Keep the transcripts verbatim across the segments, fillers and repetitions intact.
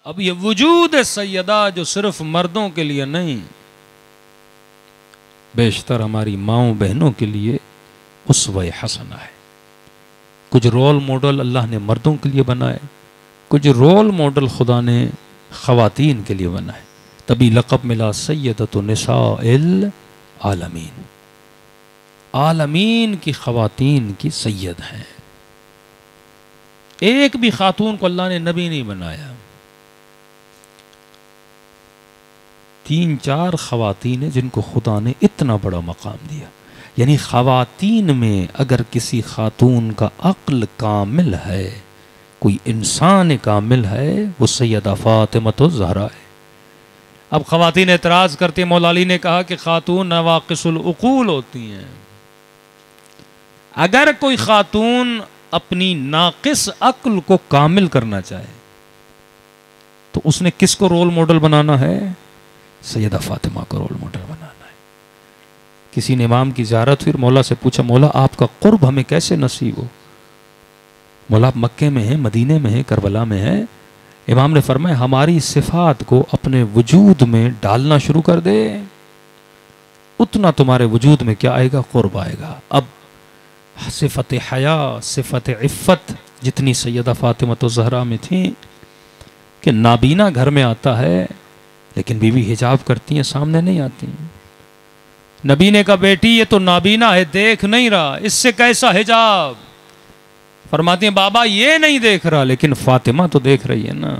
اب یہ وجود سیدہ جو صرف مردوں کے لیے نہیں، بیشتر ہماری ماؤں بہنوں کے لیے اسوہ حسنہ ہے۔ کچھ رول ماڈل اللہ نے مردوں کے لیے بنائے، کچھ رول ماڈل خدا نے خواتین کے لیے بنائے، تبھی لقب ملا سیدۃ نساء العالمین، عالمین کی خواتین کی سید ہیں۔ ایک بھی خاتون کو اللہ نے نبی نہیں بنایا، تین چار خواتین ہیں جن کو خدا نے اتنا بڑا مقام دیا۔ یعنی خواتین میں اگر کسی خاتون کا عقل کامل ہے، کوئی انسان کامل ہے، وہ سیدہ فاطمہ الزہرا ہے۔ اب خواتین اعتراض کرتے ہیں، مولا علی نے کہا کہ خاتون نواقص العقول ہوتی ہیں۔ اگر کوئی خاتون اپنی ناقص عقل کو کامل کرنا چاہے تو اس نے کس کو رول ماڈل بنانا ہے؟ سیدہ فاطمہ کو رول ماڈل بنانا ہے۔ کسی نے امام کی زیارت پھر مولا سے پوچھا، مولا آپ کا قرب ہمیں کیسے نصیب ہو؟ مولا آپ مکے میں ہیں، مدینے میں ہیں، کربلا میں ہیں۔ امام نے فرمایا ہماری صفات کو اپنے وجود میں ڈالنا شروع کر دے، اتنا تمہارے وجود میں کیا آئے گا؟ قرب آئے گا۔ اب صفت حیا، صفت عفت جتنی سیدہ فاطمہ الزہرا میں تھیں کہ نابینا گھر میں آتا ہے لیکن بیوی حجاب کرتی ہیں، سامنے نہیں آتی۔ نبی نے کہا بیٹی یہ تو نابینا ہے، دیکھ نہیں رہا، اس سے کیسا حجاب؟ فرماتی ہیں بابا یہ نہیں دیکھ رہا لیکن فاطمہ تو دیکھ رہی ہے نا۔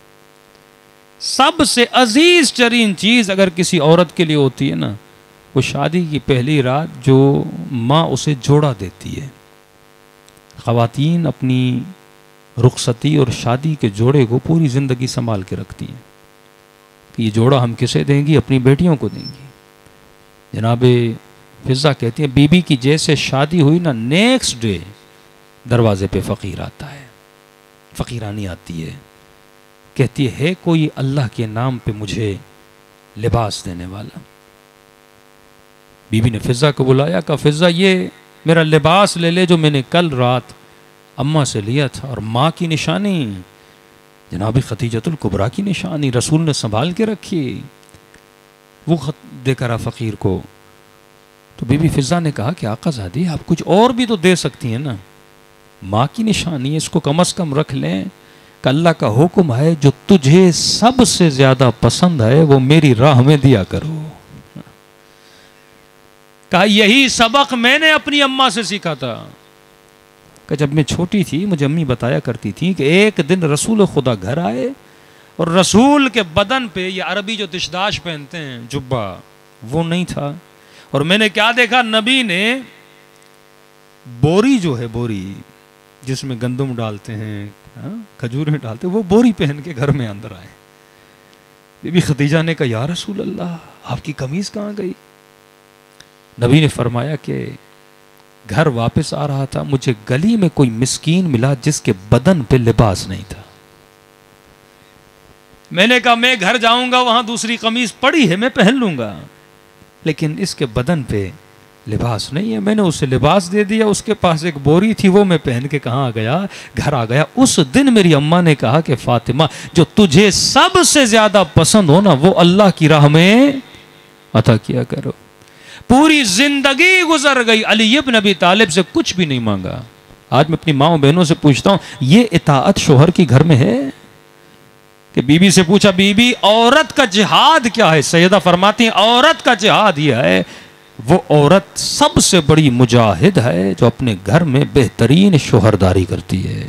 سب سے عزیز ترین چیز اگر کسی عورت کے لیے ہوتی ہے نا، وہ شادی کی پہلی رات جو ماں اسے جوڑا دیتی ہے۔ خواتین اپنی رخصتی اور شادی کے جوڑے کو پوری زندگی سنبھال کے رکھتی ہیں کہ یہ جوڑا ہم کسے دیں گی؟ اپنی بیٹیوں کو دیں گی۔ جناب فضہ کہتی ہیں بی بی کی جیسے شادی ہوئی نا، نیکسٹ ڈے دروازے پہ فقیر آتا ہے، فقیرانی آتی ہے، کہتی ہے کوئی اللہ کے نام پہ مجھے لباس دینے والا؟ بی بی نے فضہ کو بلایا، کہا فضہ یہ میرا لباس لے لے جو میں نے کل رات اماں سے لیا تھا، اور ماں کی نشانی جناب خدیجۃ الکبریٰ کی نشانی رسول نے سنبھال کے رکھی، وہ خط دے کر فقیر کو۔ تو بی بی فضہ نے کہا کہ آقا زادی آپ کچھ اور بھی تو دے سکتی ہیں نا، ماں کی نشانی اس کو کم از کم رکھ لیں، کہ اللہ کا حکم ہے جو تجھے سب سے زیادہ پسند ہے وہ میری راہ میں دیا کرو۔ کہا یہی سبق میں نے اپنی اماں سے سیکھا تھا، کہ جب میں چھوٹی تھی مجھے امی بتایا کرتی تھی کہ ایک دن رسول خدا گھر آئے اور رسول کے بدن پہ یہ عربی جو دشداش پہنتے ہیں جبہ وہ نہیں تھا، اور میں نے کیا دیکھا؟ نبی نے بوری جو ہے، بوری جس میں گندم ڈالتے ہیں، کھجوریں ڈالتے ہیں، وہ بوری پہن کے گھر میں اندر آئے۔ بی بی خدیجہ نے کہا یا رسول اللہ آپ کی قمیض کہاں گئی؟ نبی نے فرمایا کہ گھر واپس آ رہا تھا، مجھے گلی میں کوئی مسکین ملا جس کے بدن پہ لباس نہیں تھا۔ میں نے کہا میں گھر جاؤں گا، وہاں دوسری قمیض پڑی ہے میں پہن لوں گا، لیکن اس کے بدن پہ لباس نہیں ہے۔ میں نے اسے لباس دے دیا، اس کے پاس ایک بوری تھی وہ میں پہن کے کہاں آ گیا؟ گھر آ گیا۔ اس دن میری اماں نے کہا کہ فاطمہ جو تجھے سب سے زیادہ پسند ہو نا وہ اللہ کی راہ میں عطا کیا کرو۔ پوری زندگی گزر گئی، علی ابن ابی طالب سے کچھ بھی نہیں مانگا۔ آج میں اپنی ماں بہنوں سے پوچھتا ہوں یہ اطاعت شوہر کی گھر میں ہے؟ کہ بی بی سے پوچھا بی بی عورت کا جہاد کیا ہے؟ سیدہ فرماتی ہیں عورت کا جہاد یہ ہے، وہ عورت سب سے بڑی مجاہد ہے جو اپنے گھر میں بہترین شوہرداری کرتی ہے۔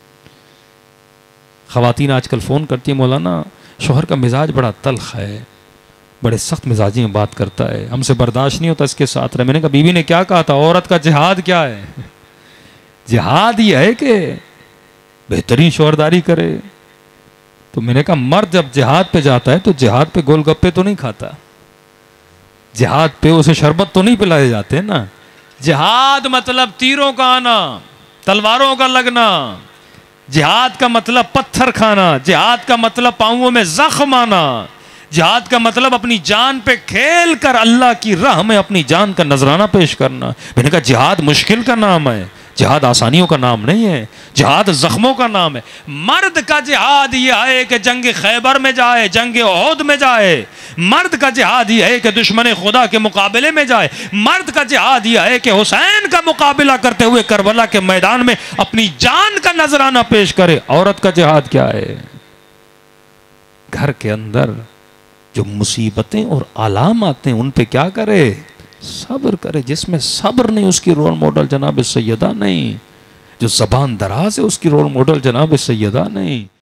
خواتین آج کل فون کرتی ہیں مولانا شوہر کا مزاج بڑا تلخ ہے، بڑے سخت مزاجی میں بات کرتا ہے، ہم سے برداشت نہیں ہوتا اس کے ساتھ رہے۔ میں نے کہا بی بی نے کیا کہا تھا؟ عورت کا جہاد کیا ہے؟ جہاد یہ ہے کہ بہترین شوہرداری کرے۔ تو میں نے کہا مرد جب جہاد پہ جاتا ہے تو جہاد پہ گول گپے تو نہیں کھاتا، جہاد پہ اسے شربت تو نہیں پلائے جاتے نا۔ جہاد مطلب تیروں کا آنا، تلواروں کا لگنا، جہاد کا مطلب پتھر کھانا، جہاد کا مطلب پاؤں میں زخم آنا، جہاد کا مطلب اپنی جان پہ کھیل کر اللہ کی راہ میں اپنی جان کا نذرانہ پیش کرنا۔ میں نے کہا جہاد مشکل کا نام ہے، جہاد آسانیوں کا نام نہیں ہے، جہاد زخموں کا نام ہے۔ مرد کا جہاد یہ ہے کہ جنگ خیبر میں جائے، جنگ احد میں جائے۔ مرد کا جہاد یہ ہے کہ دشمن خدا کے مقابلے میں جائے۔ مرد کا جہاد یہ ہے کہ حسین کا مقابلہ کرتے ہوئے کربلا کے میدان میں اپنی جان کا نذرانہ پیش کرے۔ عورت کا جہاد کیا ہے؟ گھر کے اندر جو مصیبتیں اور آلام آتے ہیں ان پہ کیا کرے؟ صبر کرے۔ جس میں صبر نہیں اس کی رول ماڈل جناب سیدہ نہیں، جو زبان دراز ہے اس کی رول ماڈل جناب سیدہ نہیں۔